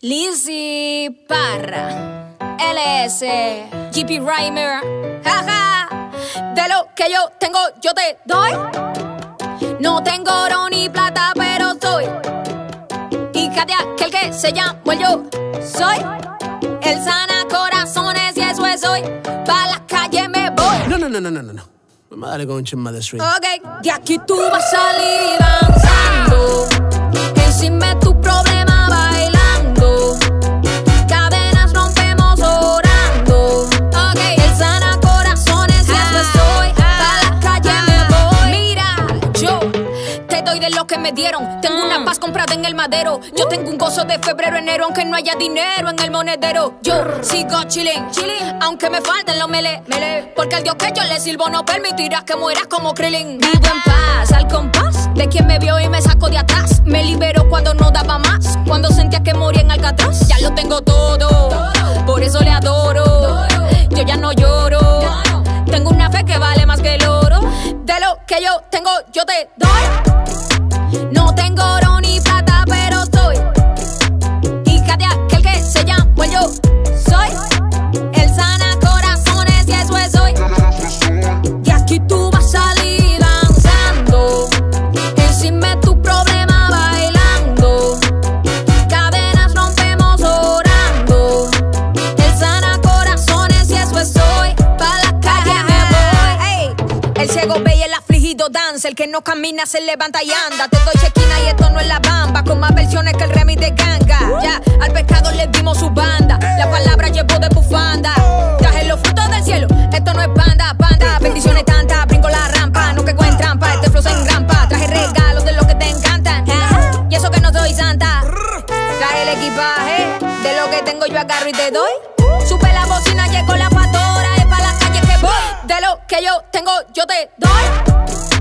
Lizzy Parra, LS, GP Rhymer, jaja. De lo que yo tengo, yo te doy. No tengo oro ni plata, pero soy hija de aquel que se llamó el yo. Soy el sana corazones y eso es hoy. Pa' la calle me voy. No. Vamos a darle con un chisme de stream. Ok, de aquí tú vas a salir danzando, encima de tu problema bailando. Cadenas rompemos orando. Ok, el sana corazones y eso es hoy. Pa' la calle me voy. Mira, yo te doy de lo que me dieron. Tengo una paz comprada en el madero. Yo tengo un gozo de febrero, enero, aunque no haya dinero en el monedero. Yo sigo chilling, aunque me falten los mele. Porque al Dios que yo le sirvo no permitirás que mueras como Krillin. Vivo en paz, al compás de quien me vio y me sacó de atrás. Me liberó cuando no daba más, cuando sentía que moría en Alcatraz. Ya lo tengo todo, por eso le adoro. Yo ya no lloro, tengo una fe que vale más que el oro. De lo que yo tengo, yo te doy. No tengo oro ni plata, pero soy hija de aquel que se llamó el yo. Soy el sana corazones y eso es hoy. De aquí tú vas a salir danzando, encima de tu problema bailando. Cadenas rompemos orando. El sana corazones y eso es hoy. Pa' la calle me voy. Ey, el ciego ve y el afligido danza. El que no camina se levanta y anda. Te doy chequina y esto no es la bamba, con más versiones que el remix de Ganga. Ya, al pescado le dimos su banda. La palabra llevo de bufanda. Traje los frutos del cielo, esto no es banda. Bendiciones tantas, brinco la rampa. No caigo en trampa, este flow se engrampa. Traje regalos de los que te encantan, y eso que no soy santa. Traje el equipaje, de lo que tengo yo agarro y te doy. Supe la bocina, llegó la pastora, es pa' la calle que voy. De lo que yo tengo, yo te doy.